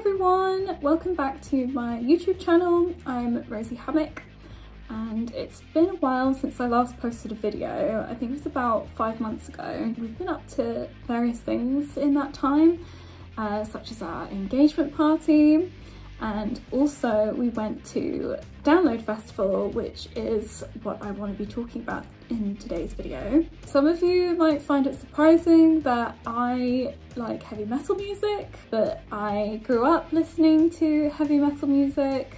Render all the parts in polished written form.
everyone, welcome back to my YouTube channel. I'm Rosie Hammock and it's been a while since I last posted a video. I think it was about 5 months ago. We've been up to various things in that time, such as our engagement party, and also we went to Download Festival, which is what I want to be talking about in today's video. Some of you might find it surprising that I like heavy metal music, but I grew up listening to heavy metal music.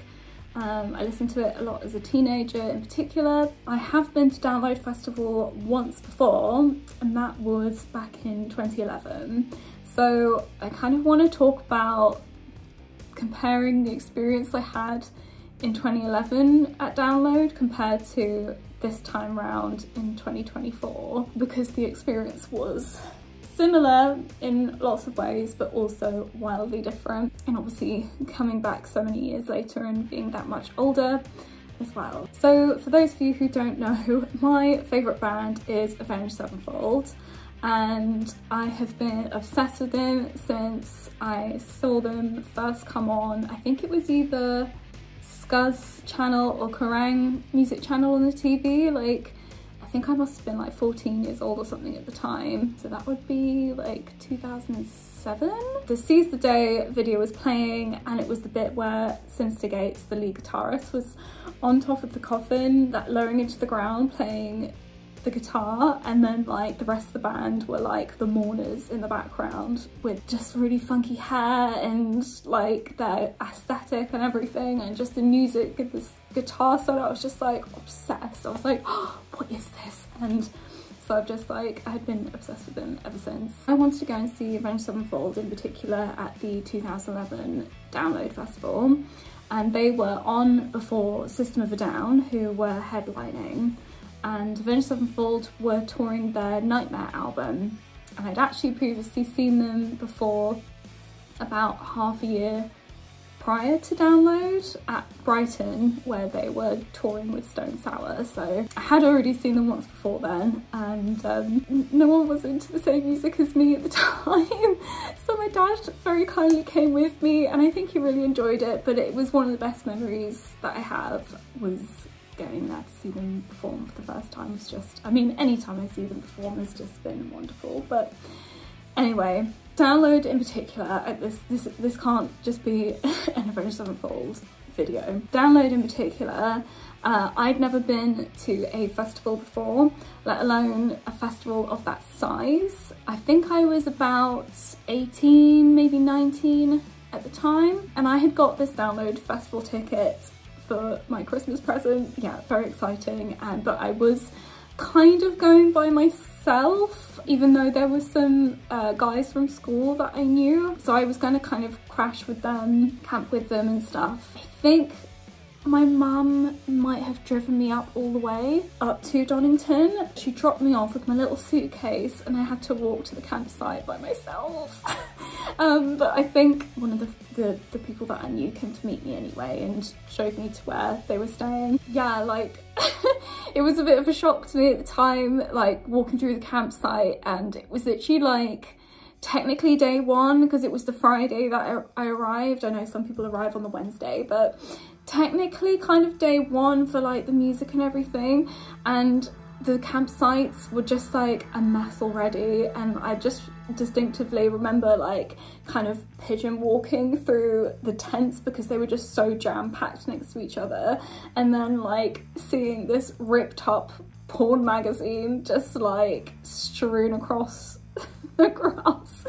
I listened to it a lot as a teenager in particular. I have been to Download Festival once before, and that was back in 2011. So I kind of want to talk about comparing the experience I had in 2011 at Download compared to this time round in 2024, because the experience was similar in lots of ways but also wildly different, and obviously coming back so many years later and being that much older as well. So for those of you who don't know, my favourite band is Avenged Sevenfold, and I have been obsessed with them since I saw them first come on. I think it was either Scuzz channel or Kerrang music channel on the TV. Like, I think I must have been like 14 years old or something at the time. So that would be like 2007. The Seize the Day video was playing, and it was the bit where Synyster Gates, the lead guitarist, was on top of the coffin, that lowering into the ground, playing the guitar, and then like the rest of the band were like the mourners in the background with just really funky hair and like their aesthetic and everything, and just the music and this guitar solo. I was just like obsessed. I was like, oh, what is this? And so I've just like, I had been obsessed with them ever since. I wanted to go and see Avenged Sevenfold in particular at the 2011 Download Festival, and they were on before System of a Down, who were headlining, and Avenged Sevenfold were touring their Nightmare album, and I'd actually previously seen them before about half a year prior to Download at Brighton, where they were touring with Stone Sour. So I had already seen them once before then, and no one was into the same music as me at the time. So my dad very kindly came with me, and I think he really enjoyed it, but it was one of the best memories that I have, was going there to see them perform for the first time. It's just, I mean, anytime I see them perform has just been wonderful. But anyway, Download in particular, this can't just be an Avenged Sevenfold video. Download in particular, I'd never been to a festival before, let alone a festival of that size. I think I was about 18, maybe 19 at the time, and I had got this Download Festival ticket for my Christmas present. Yeah, very exciting. But I was kind of going by myself, even though there were some guys from school that I knew. So I was going to kind of crash with them, camp with them and stuff. I think my mum might have driven me up all the way up to Donington. She dropped me off with my little suitcase, and I had to walk to the campsite by myself. But I think one of the people that I knew came to meet me anyway and showed me to where they were staying. Yeah, like it was a bit of a shock to me at the time, like walking through the campsite, and it was literally like technically day one, because it was the Friday that I arrived. I know some people arrive on the Wednesday, but technically kind of day one for like the music and everything, and the campsites were just like a mess already. And I just distinctively remember like kind of pigeon walking through the tents because they were just so jam-packed next to each other, and then like seeing this ripped up porn magazine just like strewn across the grass,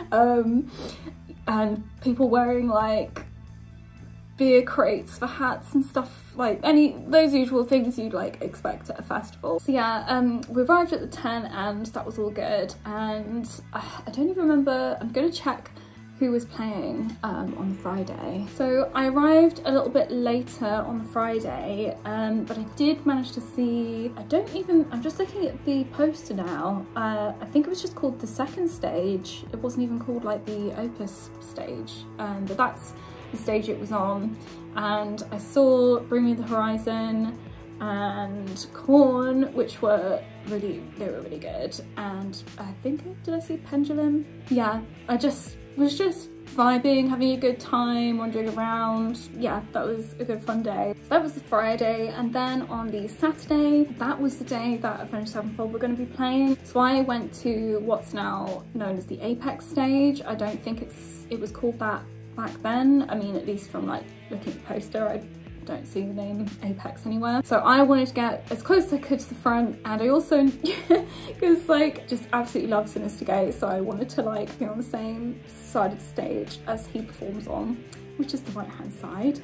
and people wearing like beer crates for hats and stuff, like those usual things you'd like expect at a festival. So yeah, we arrived at the tent and that was all good, and I don't even remember, I'm gonna check who was playing on the Friday. So I arrived a little bit later on the Friday, but I did manage to see, I'm just looking at the poster now, I think it was just called The Second Stage. It wasn't even called like the Opus stage, but that's the stage it was on. And I saw Bring Me the Horizon and Korn, which were really good. And I think, did I see Pendulum? Yeah, I was just vibing, having a good time, wandering around. Yeah, that was a good fun day. So that was the Friday, and then on the Saturday, that was the day that Avenged Sevenfold were going to be playing. So I went to what's now known as the Apex stage. I don't think it was called that back then. I mean, at least from like looking at the poster, I don't see the name Apex anywhere. So I wanted to get as close as I could to the front, and I also, because like, just absolutely love Sinister Gates, so I wanted to like be on the same side of the stage as he performs on, which is the right hand side.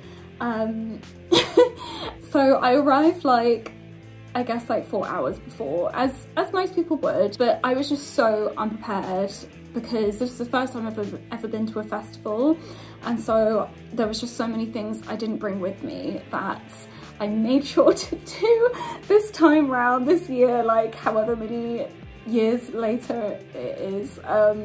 So I arrived like, I guess like 4 hours before, as most people would, but I was just so unprepared because this was the first time I've ever been to a festival, and so there was just so many things I didn't bring with me that I made sure to do this time round, this year, like however many years later it is.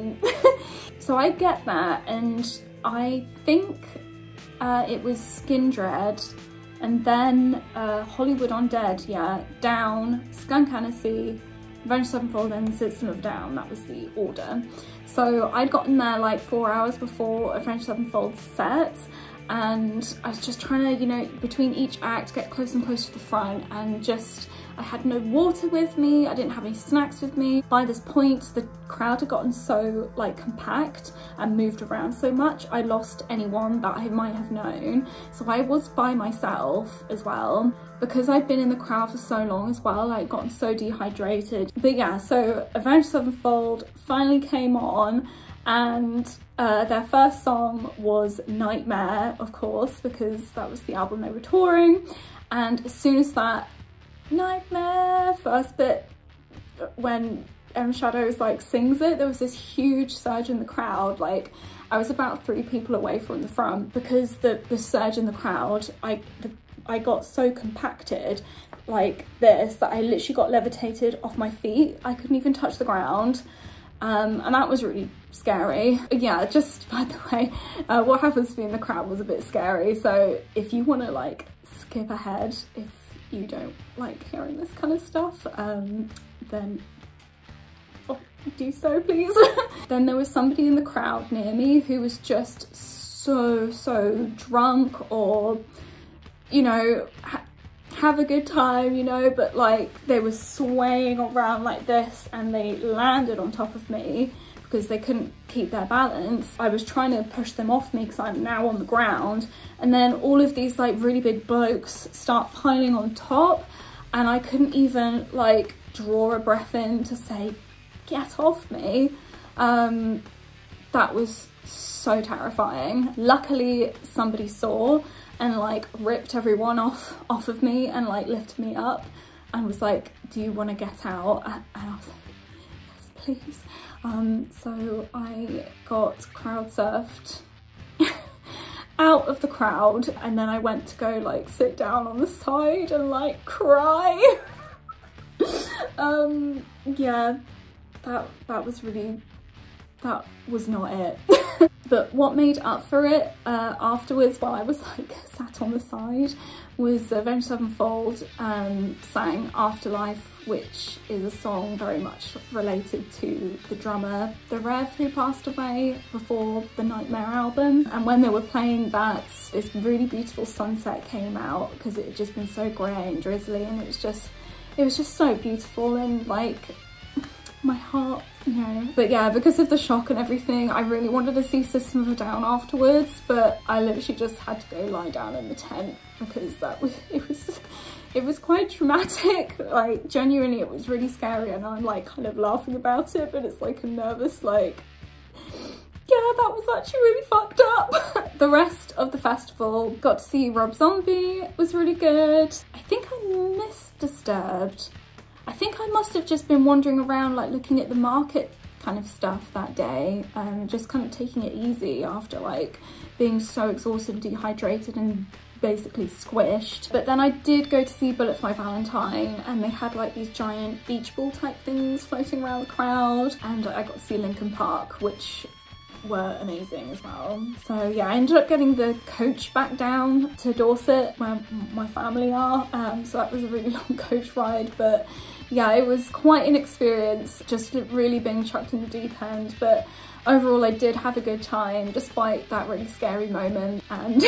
So I get that, and I think it was Skindred, and then Hollywood Undead, yeah, Down, Skunk Anansie, Avenged Sevenfold, and System of a Down. That was the order. So I'd gotten there like 4 hours before Avenged Sevenfold's set, and I was just trying to, you know, between each act get close and close to the front, and just, I had no water with me, I didn't have any snacks with me. By this point, the crowd had gotten so like compact and moved around so much, I lost anyone that I might have known. So I was by myself as well, because I'd been in the crowd for so long as well, I'd gotten so dehydrated. But yeah, so Avenged Sevenfold finally came on, and their first song was Nightmare, of course, because that was the album they were touring. And as soon as that Nightmare first bit, when M Shadows like sings it, there was this huge surge in the crowd. Like, I was about 3 people away from the front because the surge in the crowd, I got so compacted like this that I literally got levitated off my feet. I couldn't even touch the ground. And that was really scary. Yeah, just by the way, what happens to me in the crowd was a bit scary. So if you want to like skip ahead, if you don't like hearing this kind of stuff, then do so please. Then there was somebody in the crowd near me who was just so drunk, or, you know, have a good time, you know, but like they were swaying around like this, and they landed on top of me because they couldn't keep their balance. I was trying to push them off me because I'm now on the ground, and then all of these like really big blokes start piling on top, and I couldn't even like draw a breath in to say, get off me. That was so terrifying. Luckily somebody saw and like ripped everyone off of me and like lifted me up and was like, do you want to get out? And I was like, yes please. So I got crowd surfed out of the crowd, and then I went to go like sit down on the side and like cry. Yeah, that was really, that was not it. But what made up for it afterwards, while I was like sat on the side, was Avenged Sevenfold sang Afterlife, which is a song very much related to the drummer, The Rev, who passed away before the Nightmare album. And when they were playing that, this really beautiful sunset came out, because it had just been so grey and drizzly, and it was just so beautiful, and like my heart, you know. But yeah, because of the shock and everything, I really wanted to see System of a Down afterwards, but I literally just had to go lie down in the tent because it was quite traumatic. Like genuinely, it was really scary, and I'm like kind of laughing about it, but it's like a nervous like, yeah, that was actually really fucked up. The rest of the festival, got to see Rob Zombie, it was really good. I think I missed Disturbed. I think I must have just been wandering around like looking at the market kind of stuff that day, just kind of taking it easy after like being so exhausted and dehydrated and basically squished. But then I did go to see Bullet for My Valentine, and they had like these giant beach ball type things floating around the crowd, and I got to see Linkin Park, which were amazing as well. So yeah, I ended up getting the coach back down to Dorset where my family are, so that was a really long coach ride, but yeah, it was quite an experience just really being chucked in the deep end, but overall I did have a good time despite that really scary moment. And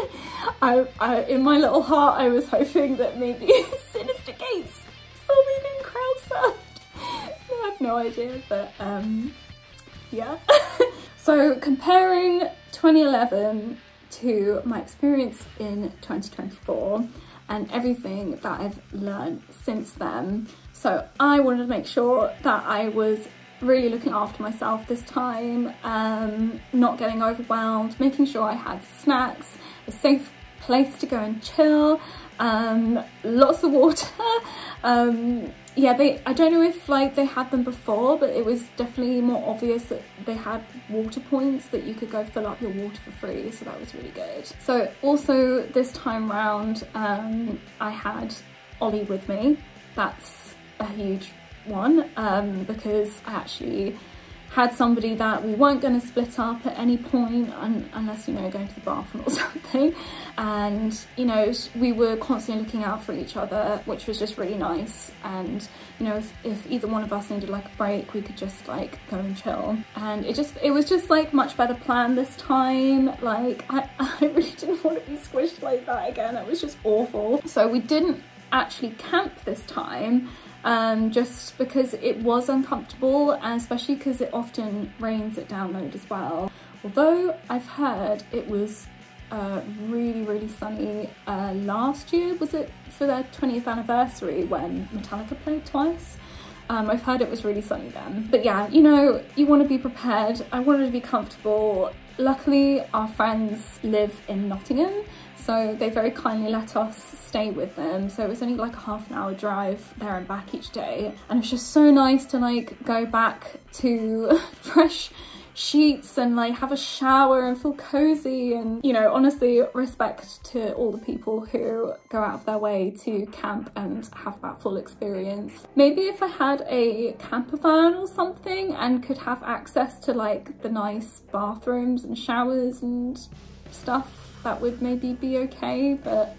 I in my little heart I was hoping that maybe Sinister Gates saw me being crowd surfed. I have no idea, but yeah. So comparing 2011 to my experience in 2024 and everything that I've learned since then. So I wanted to make sure that I was really looking after myself this time, not getting overwhelmed, making sure I had snacks, a safe place to go and chill, lots of water. Yeah, I don't know if like they had them before, but it was definitely more obvious that they had water points that you could go fill up your water for free, so that was really good. So also this time round, I had Ollie with me. That's a huge one, because I actually had somebody that we weren't going to split up at any point unless, you know, going to the bathroom or something, and you know, we were constantly looking out for each other, which was just really nice. And you know, if either one of us needed like a break, we could just like go and chill, and it was just like much better planned this time. Like I really didn't want to be squished like that again. It was just awful. So we didn't actually camp this time, just because it was uncomfortable, and especially because it often rains at Download as well. Although I've heard it was really sunny last year. Was it for their 20th anniversary when Metallica played twice? I've heard it was really sunny then. But yeah, you know, you want to be prepared. I wanted to be comfortable. Luckily, our friends live in Nottingham, so they very kindly let us stay with them. So it was only like a half an hour drive there and back each day. And it's just so nice to like go back to fresh sheets and like have a shower and feel cozy. And you know, honestly, respect to all the people who go out of their way to camp and have that full experience. Maybe if I had a camper van or something and could have access to like the nice bathrooms and showers and stuff, that would maybe be okay. But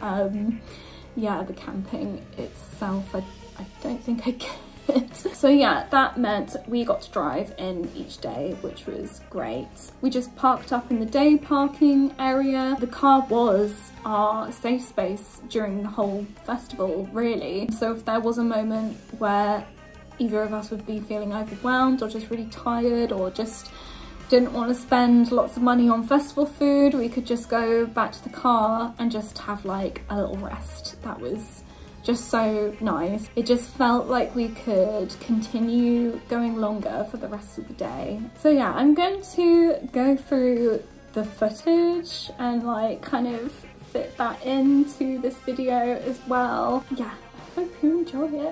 yeah, the camping itself, I don't think I could. So yeah, that meant we got to drive in each day, which was great. We just parked up in the day parking area. The car was our safe space during the whole festival, really. So if there was a moment where either of us would be feeling overwhelmed or just really tired or just didn't want to spend lots of money on festival food, we could just go back to the car and just have like a little rest. That was just so nice. It just felt like we could continue going longer for the rest of the day. So yeah, I'm going to go through the footage and like kind of fit that into this video as well. Yeah, I hope you enjoy it.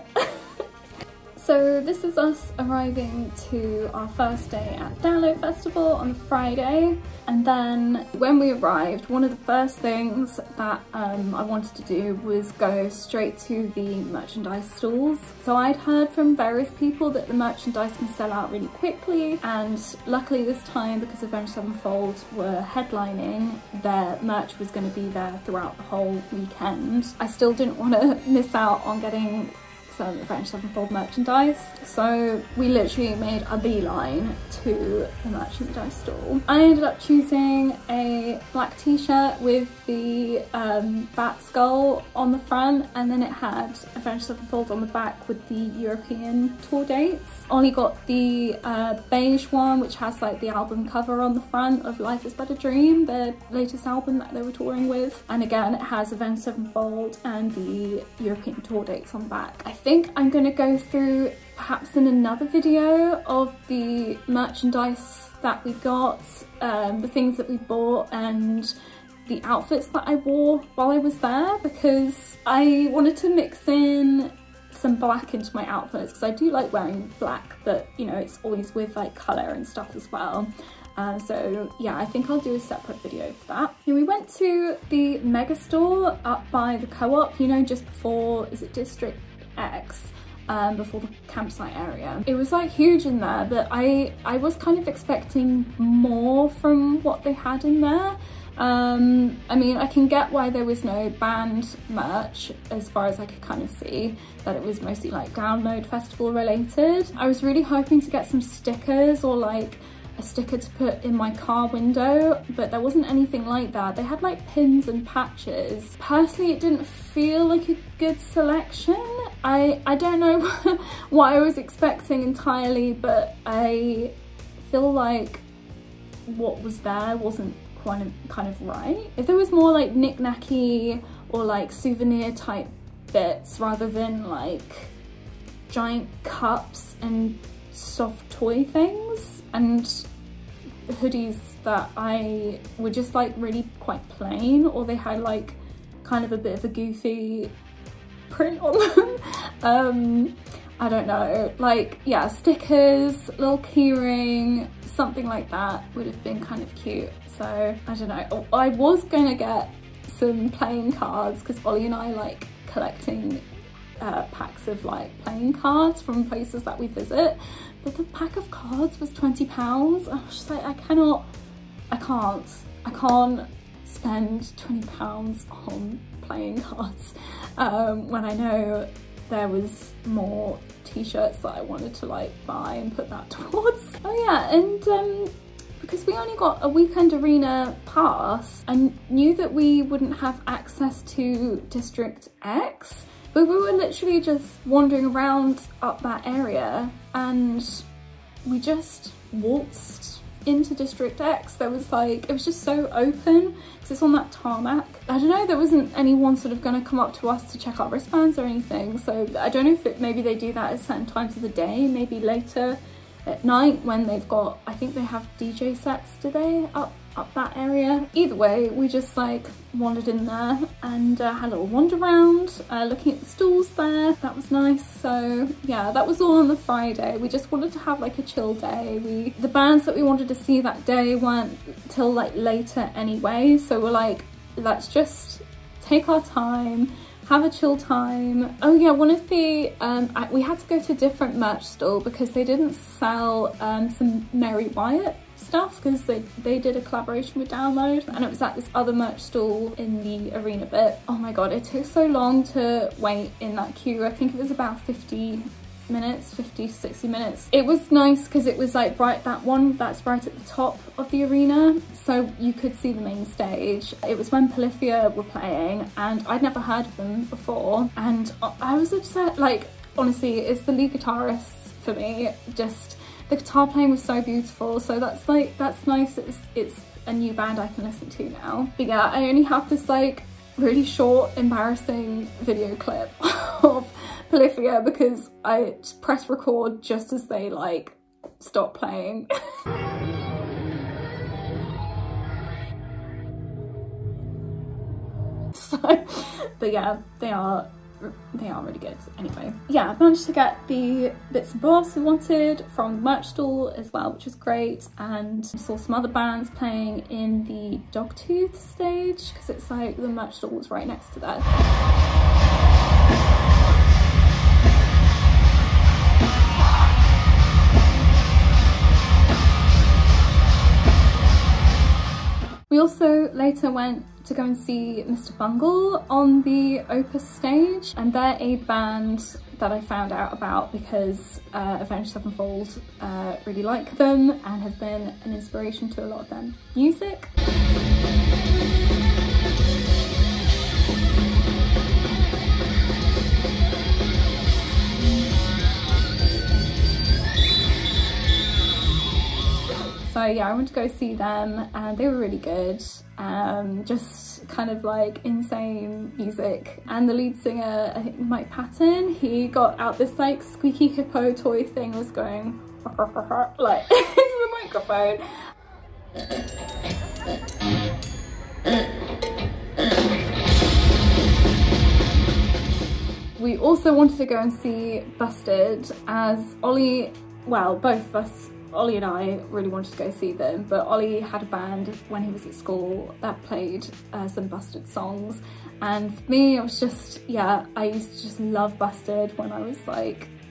So this is us arriving to our first day at Download Festival on the Friday, and then when we arrived, one of the first things that I wanted to do was go straight to the merchandise stalls. So I'd heard from various people that the merchandise can sell out really quickly, and luckily this time, because Avenged Sevenfold were headlining, their merch was going to be there throughout the whole weekend. I still didn't want to miss out on getting some Avenged Sevenfold merchandise, so we literally made a beeline to the merchandise stall. I ended up choosing a black t-shirt with the bat skull on the front, and then it had Avenged Sevenfold on the back with the European tour dates. Ollie got the beige one, which has like the album cover on the front of Life is But a Dream, their latest album that they were touring with, and again it has Avenged Sevenfold and the European tour dates on the back. I think I'm going to go through perhaps in another video of the merchandise that we got, the things that we bought and the outfits that I wore while I was there, because I wanted to mix in some black into my outfits because I do like wearing black, but you know, it's always with like colour and stuff as well. So yeah, I think I'll do a separate video for that. Yeah, we went to the mega store up by the Co-op, you know, just before, is it District X? before the campsite area. It was like huge in there, but I was kind of expecting more from what they had in there. I mean, I can get why there was no band merch, as far as I could kind of see, that it was mostly like Download Festival related. I was really hoping to get some stickers or like a sticker to put in my car window, but there wasn't anything like that. They had like pins and patches. Personally, it didn't feel like a good selection. I don't know what I was expecting entirely, but I feel like what was there wasn't kind of right. If there was more like knick-knacky or like souvenir type bits rather than like giant cups and soft toy things and hoodies that I were just like really quite plain, or they had like kind of a bit of a goofy print on them. I don't know, like, yeah, stickers, little keyring, something like that would have been kind of cute. So I don't know, I was gonna get some playing cards because Ollie and I like collecting packs of like playing cards from places that we visit, but the pack of cards was £20. I was just like, I can't spend £20 on playing cards when I know there was more t-shirts that I wanted to like buy and put that towards. Oh yeah, and because we only got a weekend arena pass, I knew that we wouldn't have access to District X, but we were literally just wandering around up that area and we just waltzed into District X. There was like, it was just so open because it's on that tarmac. I don't know, there wasn't anyone sort of going to come up to us to check our wristbands or anything, so I don't know if maybe they do that at certain times of the day, maybe later at night when they've got, I think they have DJ sets, do they, up that area? Either way, we just like wandered in there and had a little wander around, looking at the stalls there. That was nice. So yeah, that was all on the Friday. We just wanted to have like a chill day. The bands that we wanted to see that day weren't till like later anyway, so we're like, let's just take our time, have a chill time. Oh yeah, one of the, we had to go to a different merch stall because they didn't sell some Mary Wyatt stuff because they did a collaboration with Download, and it was at this other merch stall in the arena bit. Oh my god, it took so long to wait in that queue. I think it was about 50 to 60 minutes. It was nice because it was like that one that's right at the top of the arena, so you could see the main stage. It was when Polyphia were playing and I'd never heard of them before, and I was upset. Like, honestly, it's the lead guitarist for me. Just the guitar playing was so beautiful, so that's nice. It's a new band I can listen to now. But yeah, I only have this like really short embarrassing video clip of Polyphia because I pressed record just as they like stopped playing. So, but yeah, they are really good. Anyway, yeah, I managed to get the bits and bobs we wanted from the merch stall as well, which was great, and saw some other bands playing in the Dogtooth stage because it's like the merch stall was right next to that. We also later went to go and see Mr. Bungle on the Opus stage, and they're a band that I found out about because Avenged Sevenfold really like them and have been an inspiration to a lot of their music. So yeah, I went to go see them and they were really good. Just kind of like insane music. And the lead singer, I think Mike Patton, he got out this like squeaky hippo toy thing, was going like into the microphone. We also wanted to go and see Busted, as Ollie, well, both of us, Ollie and I really wanted to go see them, but Ollie had a band when he was at school that played some Busted songs, and for me it was just, yeah, I used to just love Busted when I was like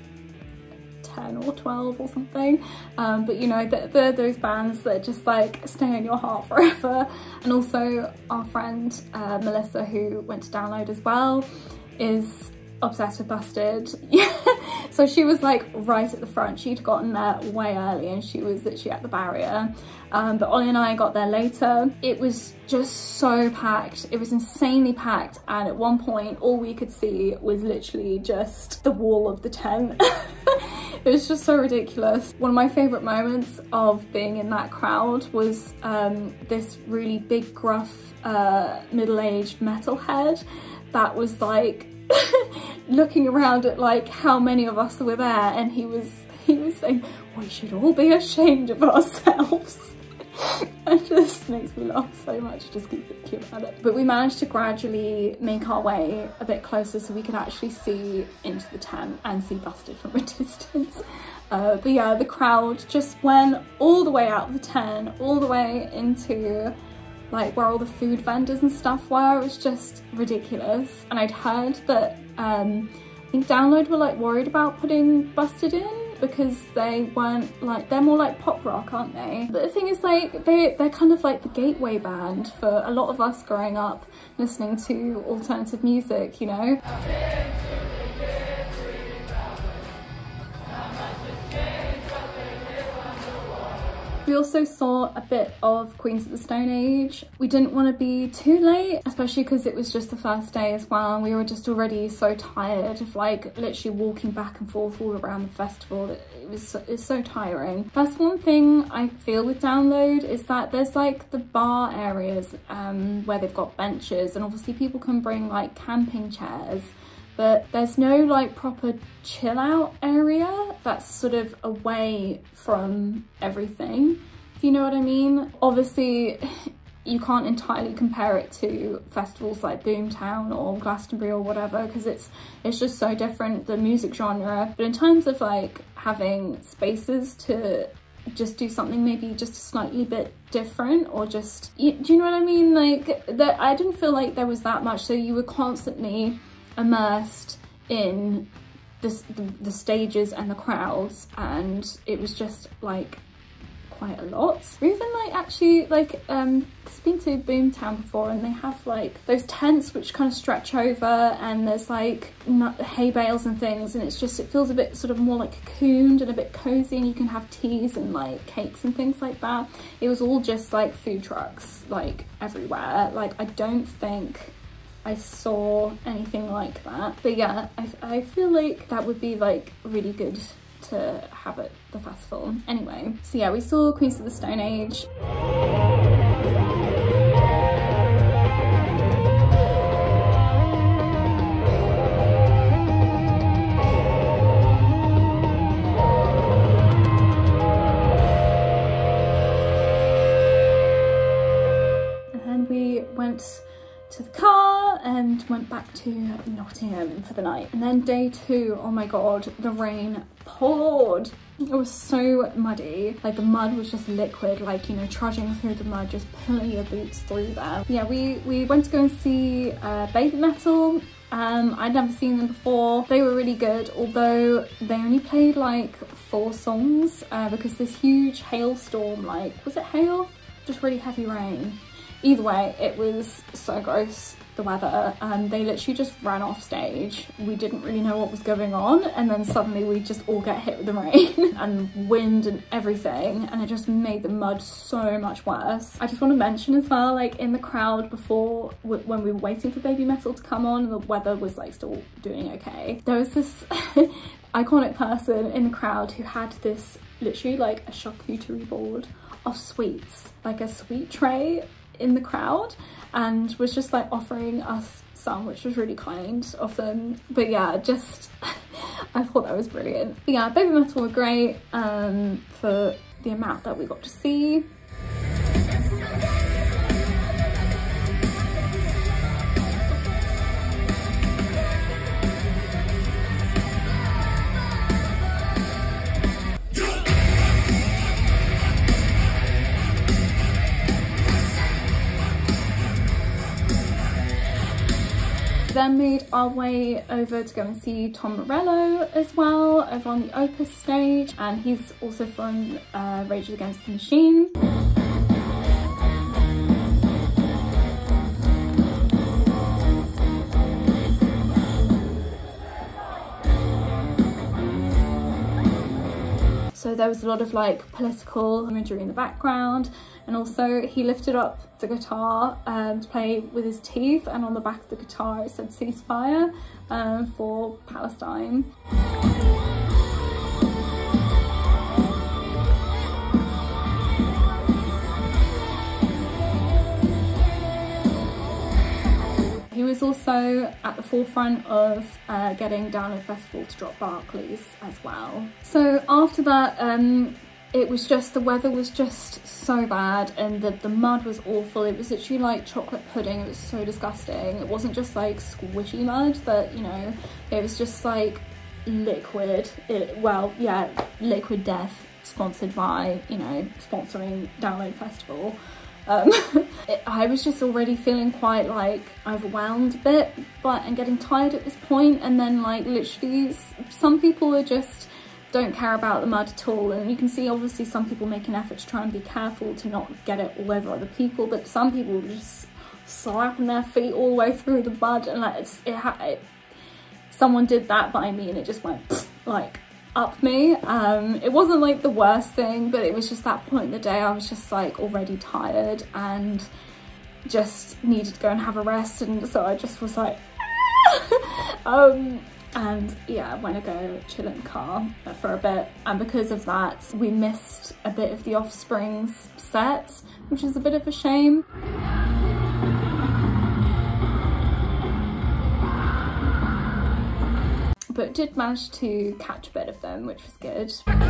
10 or 12 or something. But you know, they're those bands that just like stay in your heart forever. And also our friend Melissa, who went to Download as well, is obsessed with Busted. So she was like right at the front. She'd gotten there way early and she was literally at the barrier. But Ollie and I got there later. It was just so packed. It was insanely packed, and at one point all we could see was literally just the wall of the tent. It was just so ridiculous. One of my favourite moments of being in that crowd was this really big, gruff, middle-aged metalhead that was like looking around at like how many of us were there, and he was saying, we should all be ashamed of ourselves. It just makes me laugh so much, just keep thinking about it. But we managed to gradually make our way a bit closer so we could actually see into the tent and see Busted from a distance. But yeah, the crowd just went all the way out of the tent, all the way into like where all the food vendors and stuff were. It was just ridiculous. And I'd heard that I think Download were like worried about putting Busted in because they weren't like, they're more like pop rock, aren't they? But the thing is, like, they're kind of like the gateway band for a lot of us growing up listening to alternative music, you know? We also saw a bit of Queens of the Stone Age. We didn't want to be too late, especially because it was just the first day as well, and we were just already so tired of like literally walking back and forth all around the festival. It's so tiring. That's one thing I feel with Download, is that there's like the bar areas where they've got benches, and obviously people can bring like camping chairs, but there's no like proper chill out area that's sort of away from everything, if you know what I mean. Obviously you can't entirely compare it to festivals like Boomtown or Glastonbury or whatever, because it's just so different, the music genre. But in terms of like having spaces to just do something maybe just a slightly bit different, or just, do you know what I mean? Like I didn't feel like there was that much, so you were constantly immersed in the stages and the crowds, and it was just like quite a lot. Or even like actually like I've been to Boomtown before, and they have like those tents which kind of stretch over, and there's like hay bales and things, and it feels a bit sort of more like cocooned and a bit cozy, and you can have teas and like cakes and things like that. It was all just like food trucks like everywhere. Like I don't think I saw anything like that. But yeah, I feel like that would be like really good to have at the festival. Anyway, so yeah, we saw Queens of the Stone Age. And we went to the car and went back to Nottingham for the night. And then day 2, oh my god, the rain poured. It was so muddy, like the mud was just liquid, like, you know, trudging through the mud, just pulling your boots through there. Yeah, we went to go and see Baby Metal. I'd never seen them before. They were really good, although they only played like 4 songs because this huge hailstorm, like, was it hail? Just really heavy rain. Either way, it was so gross, the weather. They literally just ran off stage. We didn't really know what was going on, and then suddenly we just all get hit with the rain and wind and everything, and it just made the mud so much worse. I just want to mention as well, like in the crowd before, when we were waiting for Baby Metal to come on, the weather was like still doing okay. There was this iconic person in the crowd who had this literally like a charcuterie board of sweets, like a sweet tray in the crowd, and was just like offering us some, which was really kind of them. But yeah, just I thought that was brilliant. But yeah, Baby Metal were great for the amount that we got to see. then made our way over to go and see Tom Morello as well, over on the Opus stage, and he's also from Rage Against the Machine. So there was a lot of like political imagery in the background, and also he lifted up the guitar to play with his teeth, and on the back of the guitar it said ceasefire for Palestine. He was also at the forefront of getting Download Festival to drop Barclays as well. So after that, it was just, the weather was just so bad, and the mud was awful. It was literally like chocolate pudding. It was so disgusting. It wasn't just like squishy mud, but you know, it was just like liquid. Well, yeah, Liquid Death, sponsored by, you know, sponsoring Download Festival. I was just already feeling quite like overwhelmed a bit, and getting tired at this point, and then like literally some people are just don't care about the mud at all, and you can see obviously some people make an effort to try and be careful to not get it all over other people, but some people just slapping their feet all the way through the mud, and like someone did that by me and it just went like up me. It wasn't like the worst thing, but it was just that point in the day I was just like already tired and just needed to go and have a rest, and so I just was like and yeah, went to go chill in the car for a bit, and because of that we missed a bit of the Offspring's set, which is a bit of a shame. But did manage to catch a bit of them, which was good.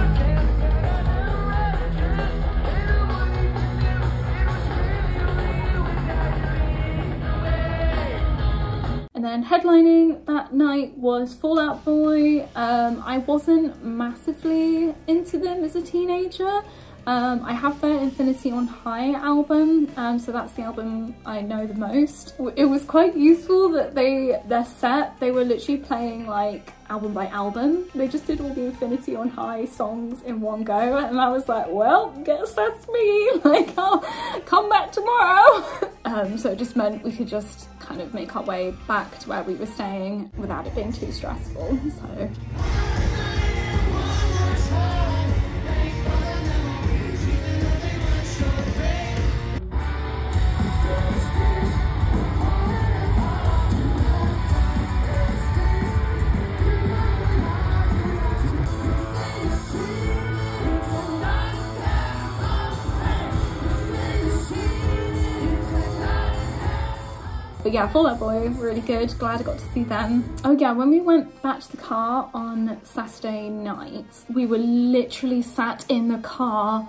And then headlining that night was Fall Out Boy. I wasn't massively into them as a teenager. I have their Infinity on High album, so that's the album I know the most. It was quite useful that their set, they were literally playing like album by album. They just did all the Infinity on High songs in one go, and I was like, well, guess that's me, like I'll come back tomorrow. So it just meant we could just kind of make our way back to where we were staying without it being too stressful, so. But yeah, Fall Out Boy, really good. Glad I got to see them. Oh yeah, when we went back to the car on Saturday night, we were literally sat in the car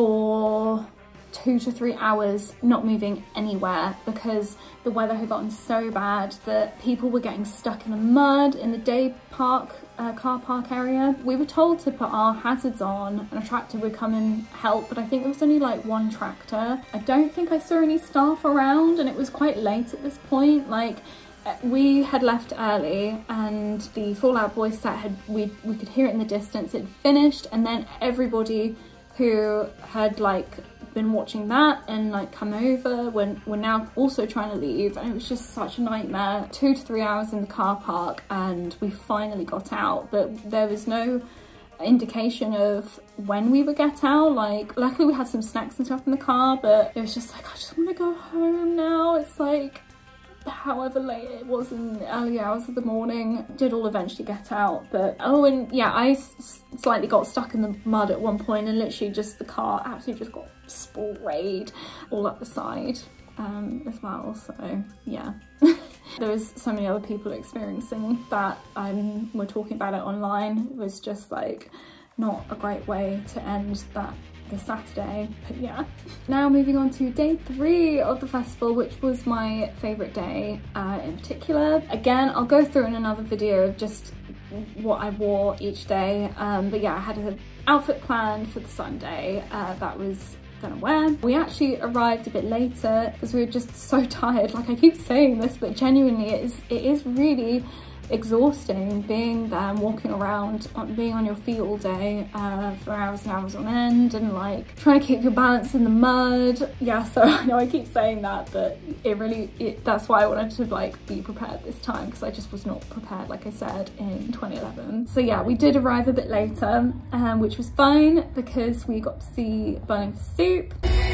for 2 to 3 hours, not moving anywhere, because the weather had gotten so bad that people were getting stuck in the mud in the day park, car park area. We were told to put our hazards on and a tractor would come and help, but I think there was only like one tractor. I don't think I saw any staff around, and it was quite late at this point. Like, we had left early and the Fall Out Boy set we could hear it in the distance, it finished, and then everybody who had like been watching that and like come over were now also trying to leave, and it was just such a nightmare. 2 to 3 hours in the car park, and we finally got out, but there was no indication of when we would get out. Like, luckily we had some snacks and stuff in the car, but it was just like, I just want to go home now. It's like however late it was in the early hours of the morning. Did all eventually get out, but oh, and yeah, I slightly got stuck in the mud at one point, and literally just the car absolutely just got sprayed all up the side as well, so yeah. There was so many other people experiencing that. We're talking about it online. It was just like not a great way to end the Saturday, but yeah. Now moving on to day 3 of the festival, which was my favourite day in particular. Again, I'll go through in another video of just what I wore each day, but yeah, I had an outfit planned for the Sunday that was gonna wear. We actually arrived a bit later because we were just so tired. Like, I keep saying this, but genuinely it is really exhausting being there and walking around, being on your feet all day for hours and hours on end, and like trying to keep your balance in the mud. Yeah, so I know I keep saying that, but that's why I wanted to like be prepared this time, because I just was not prepared, like I said, in 2011. So yeah, we did arrive a bit later, which was fine because we got to see Burning for Soup.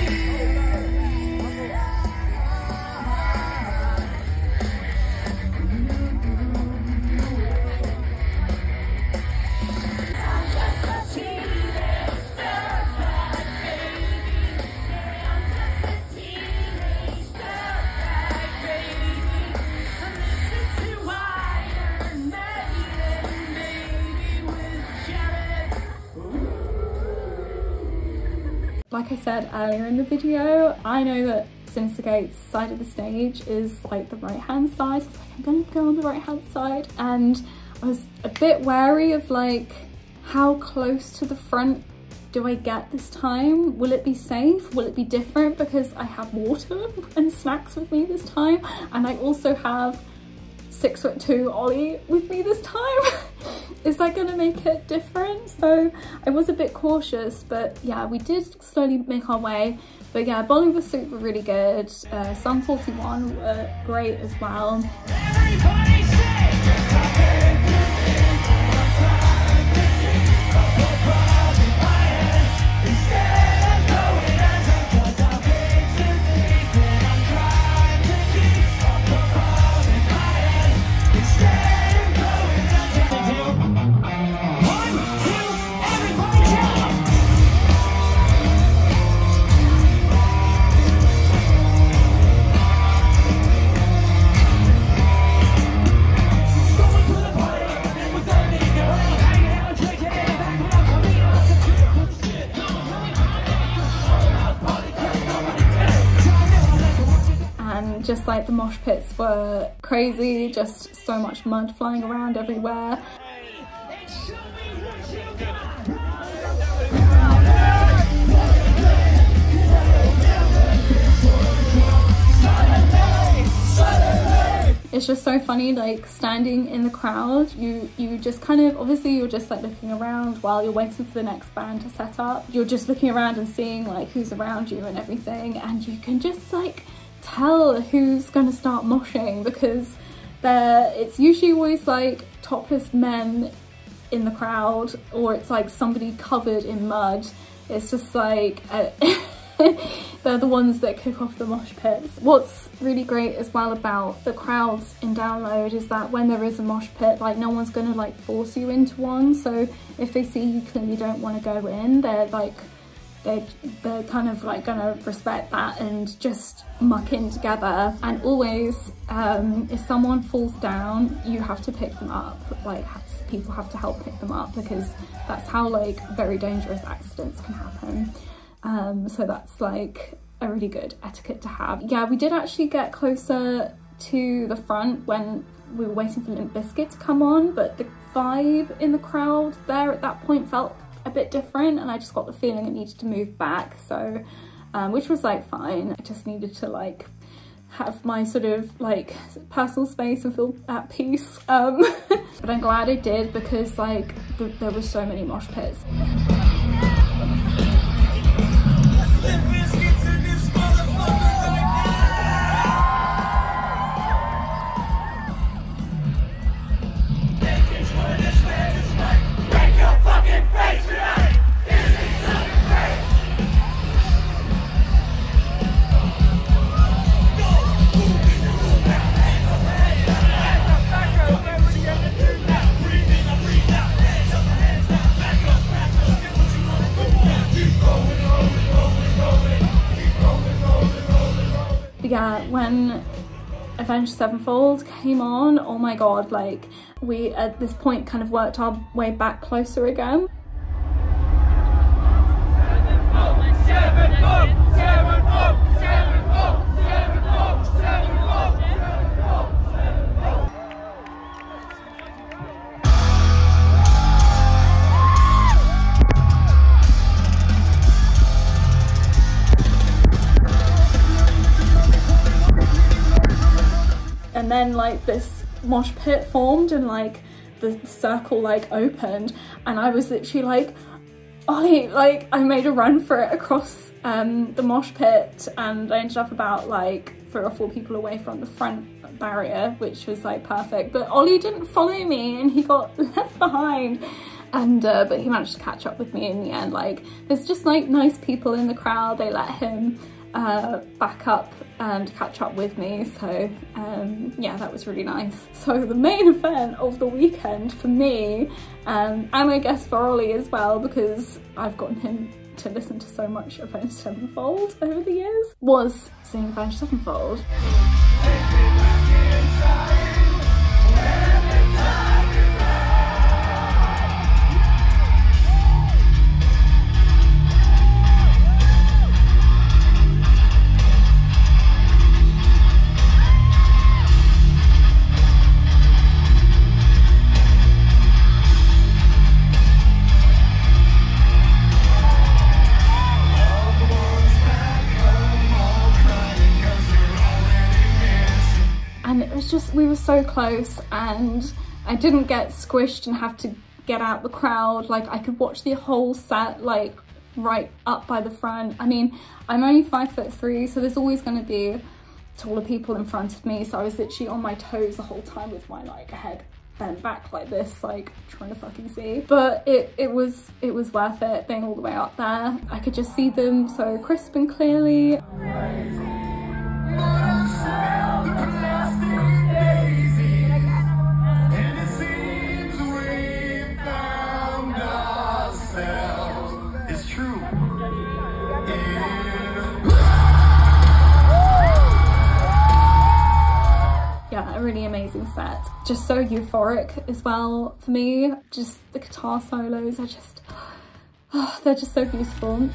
Like I said earlier in the video, I know that Sinister Gates' side of the stage is like the right hand side. So I was like, I'm gonna go on the right hand side, and I was a bit wary of like, how close to the front do I get this time? Will it be safe? Will it be different because I have water and snacks with me this time, and I also have 6'2" Ollie with me this time? Is that gonna make it different? So I was a bit cautious, but yeah, we did slowly make our way. But yeah, Bowling for Soup were really good. Sum 41 were great as well. Just like the mosh pits were crazy, just so much mud flying around everywhere. It's just so funny, like standing in the crowd, you just kind of, obviously you're just like looking around while you're waiting for the next band to set up. You're just looking around and seeing like who's around you and everything, and you can just like tell who's gonna start moshing, because it's usually always like topless men in the crowd, or it's like somebody covered in mud. It's just like they're the ones that kick off the mosh pits. What's really great as well about the crowds in Download is that when there is a mosh pit, like no one's gonna like force you into one. So if they see you clearly don't want to go in, they're kind of like gonna respect that and just muck in together. And always, if someone falls down, you have to pick them up. Like people have to help pick them up, because that's how like very dangerous accidents can happen. So that's like a really good etiquette to have. Yeah, we did actually get closer to the front when we were waiting for Limp Bizkit to come on, but the vibe in the crowd there at that point felt a bit different, and I just got the feeling it needed to move back, so which was like fine. I just needed to like have my sort of like personal space and feel at peace, but I'm glad I did, because like there were so many mosh pits. Yeah, when Avenged Sevenfold came on, oh my god, like we at this point kind of worked our way back closer again. and then like this mosh pit formed and like the circle like opened, and I was literally like, I made a run for it across the mosh pit, and I ended up about like 3 or 4 people away from the front barrier, which was like perfect. But Ollie didn't follow me and he got left behind, and but he managed to catch up with me in the end. Like, there's just like nice people in the crowd, they let him back up and catch up with me, so yeah, that was really nice. So the main event of the weekend for me, and I guess for Ollie as well, because I've gotten him to listen to so much Avenged Sevenfold over the years, was seeing Avenged Sevenfold. And it was just, we were so close, and I didn't get squished and have to get out the crowd. Like, I could watch the whole set like right up by the front. I mean, I'm only 5'3", so there's always going to be taller people in front of me, so I was literally on my toes the whole time with my like head bent back like this, like trying to fucking see. But it was worth it being all the way up there. I could just see them so crisp and clearly. Yeah, a really amazing set. Just so euphoric as well for me. Just the guitar solos are just, oh, they're just so beautiful.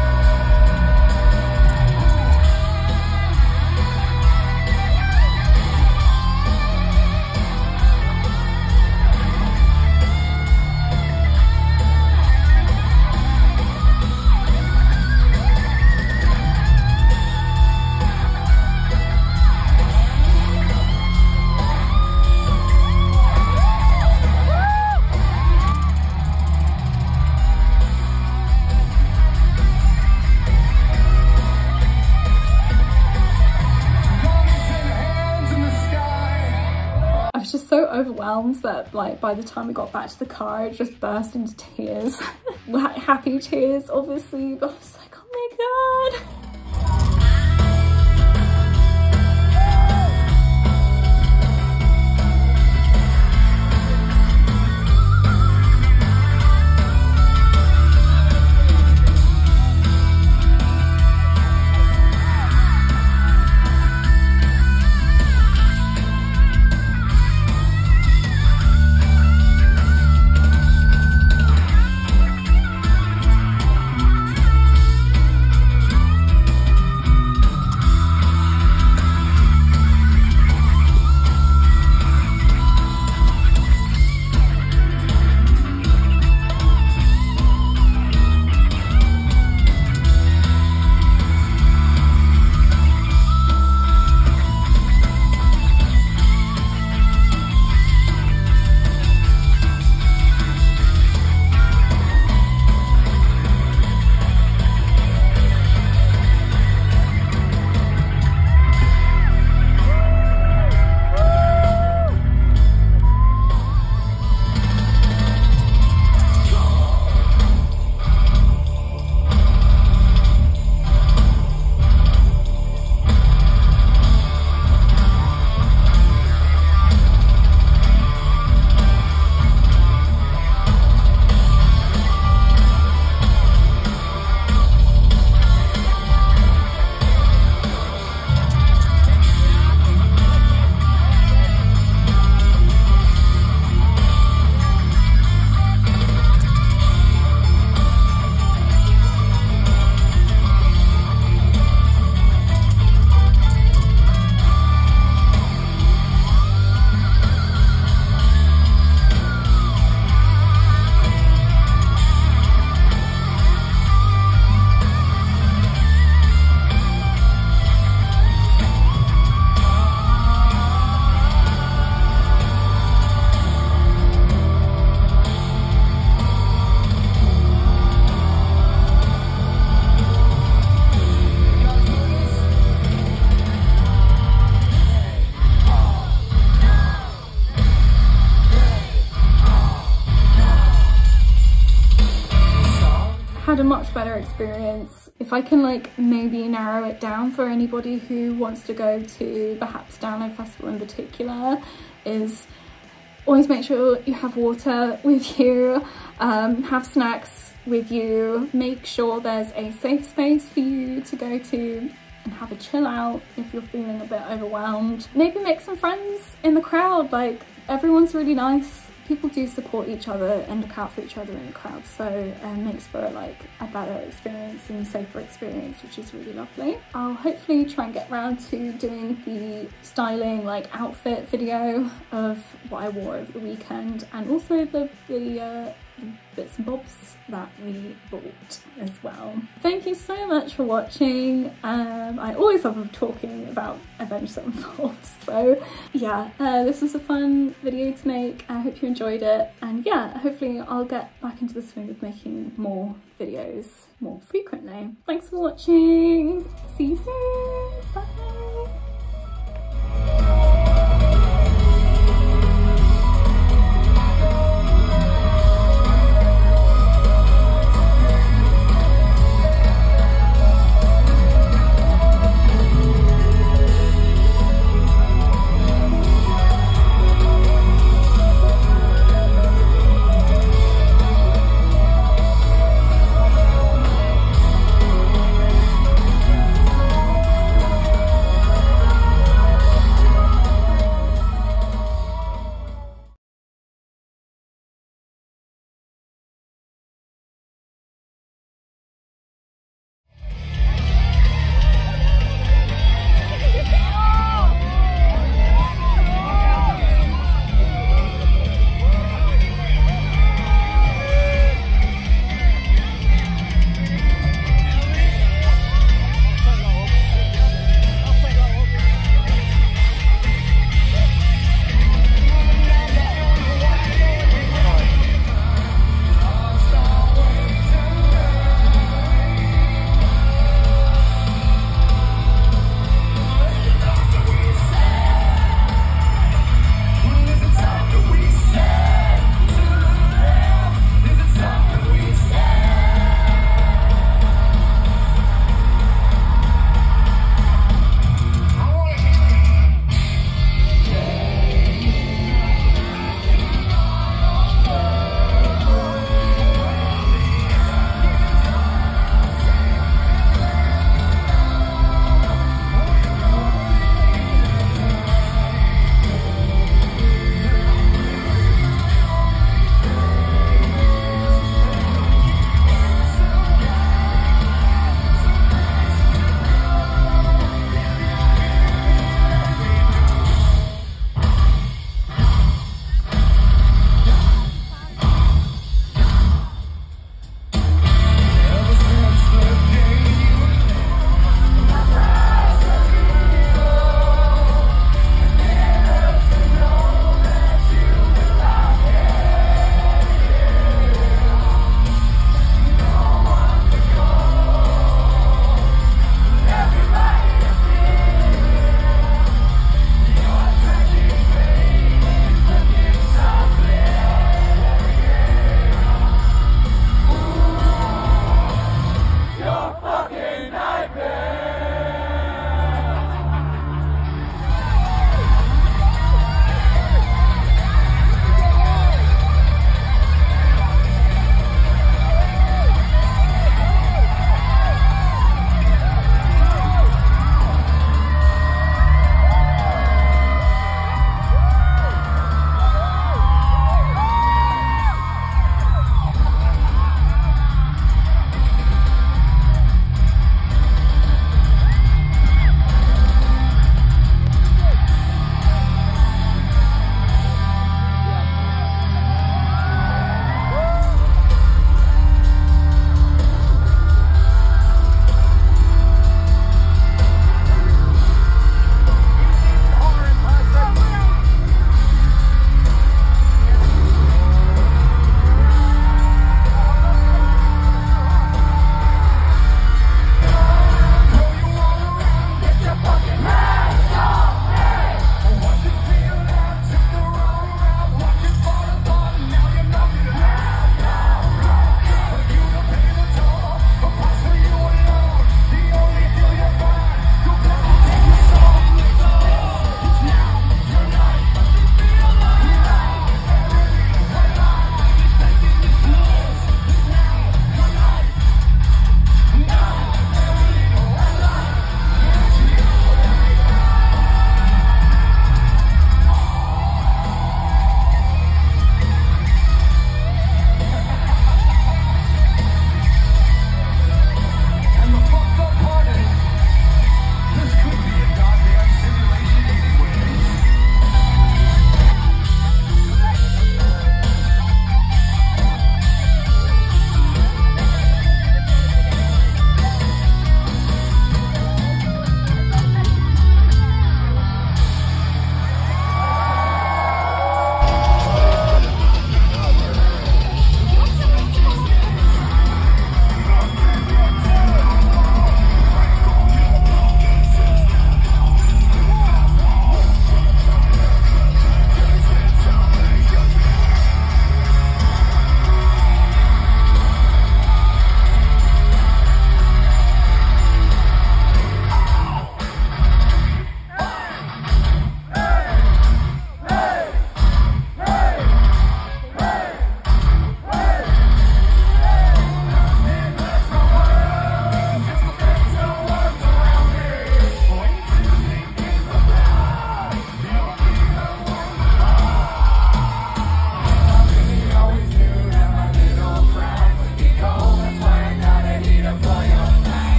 Just so overwhelmed that like by the time we got back to the car, I just burst into tears. Happy tears obviously, but I was like, oh my god. had a much better experience. If I can like maybe narrow it down for anybody who wants to go to perhaps Download Festival in particular, is always make sure you have water with you, have snacks with you, make sure there's a safe space for you to go to and have a chill out if you're feeling a bit overwhelmed. Maybe make some friends in the crowd, like everyone's really nice. People do support each other and look out for each other in the crowd, so it makes for like a better experience and safer experience, which is really lovely. I'll hopefully try and get around to doing the styling like outfit video of what I wore over the weekend, and also the bits and bobs that we bought as well. Thank you so much for watching. I always love talking about Avenged Sevenfold, so yeah, this was a fun video to make. I hope you enjoyed it, and yeah, hopefully I'll get back into the swing of making more videos more frequently. Thanks for watching, see you soon, bye!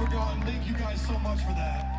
forgotten. Thank you guys so much for that.